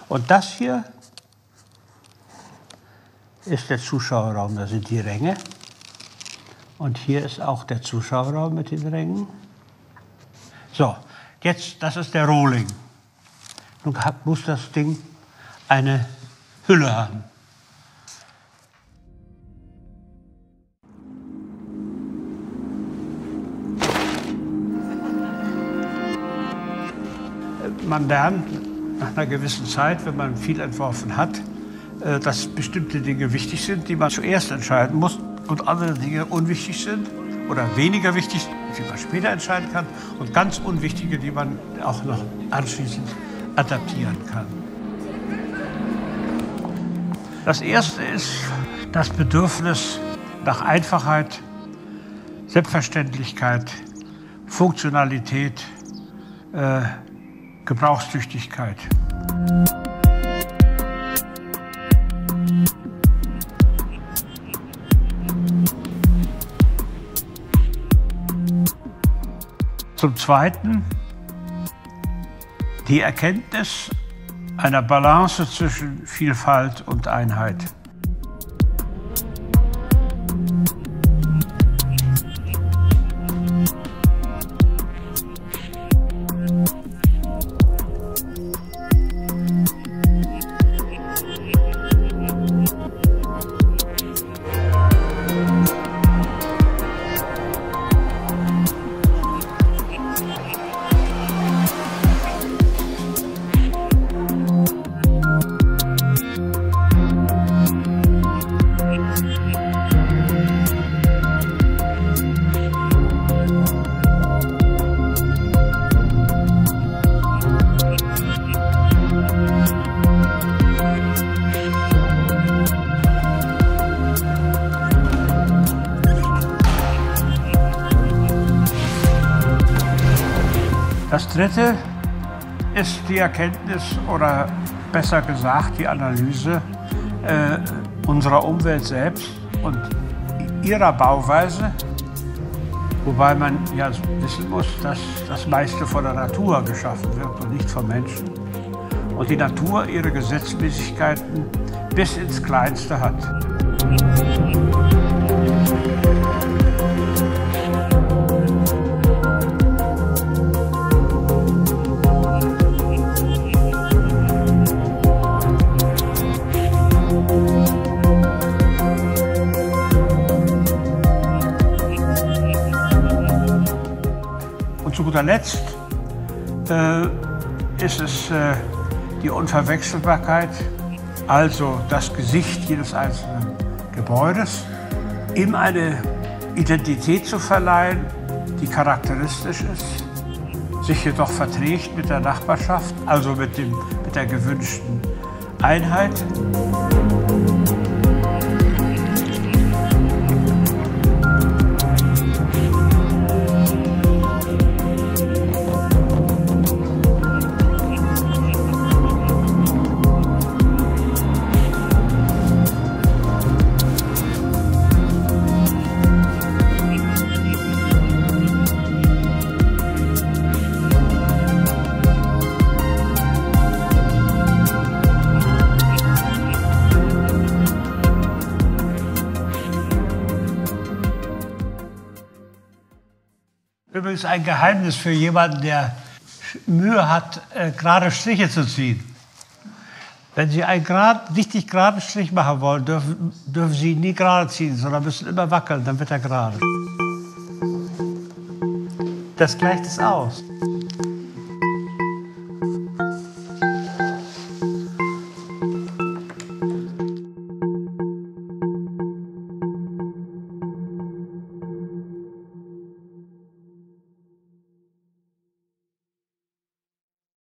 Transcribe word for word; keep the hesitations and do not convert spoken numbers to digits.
Und das hier ist der Zuschauerraum, da sind die Ränge. Und hier ist auch der Zuschauerraum mit den Rängen. So, jetzt, das ist der Rohling. Nun muss das Ding eine Hülle haben. Man lernt nach einer gewissen Zeit, wenn man viel entworfen hat, dass bestimmte Dinge wichtig sind, die man zuerst entscheiden muss und andere Dinge unwichtig sind oder weniger wichtig, die man später entscheiden kann und ganz unwichtige, die man auch noch anschließend adaptieren kann. Das erste ist das Bedürfnis nach Einfachheit, Selbstverständlichkeit, Funktionalität, äh, Gebrauchstüchtigkeit. Zum Zweiten die Erkenntnis einer Balance zwischen Vielfalt und Einheit. Das Dritte ist die Erkenntnis oder besser gesagt die Analyse äh, unserer Umwelt selbst und ihrer Bauweise, wobei man ja wissen muss, dass das meiste von der Natur geschaffen wird und nicht vom Menschen und die Natur ihre Gesetzmäßigkeiten bis ins Kleinste hat. Und zu guter Letzt äh, ist es äh, die Unverwechselbarkeit, also das Gesicht jedes einzelnen Gebäudes, ihm eine Identität zu verleihen, die charakteristisch ist, sich jedoch verträgt mit der Nachbarschaft, also mit, dem, mit der gewünschten Einheit. Übrigens ein Geheimnis für jemanden, der Mühe hat, äh, gerade Striche zu ziehen. Wenn Sie einen grad, richtig geraden Strich machen wollen, dürfen, dürfen Sie ihn nie gerade ziehen, sondern müssen immer wackeln, dann wird er gerade. Das gleicht es aus.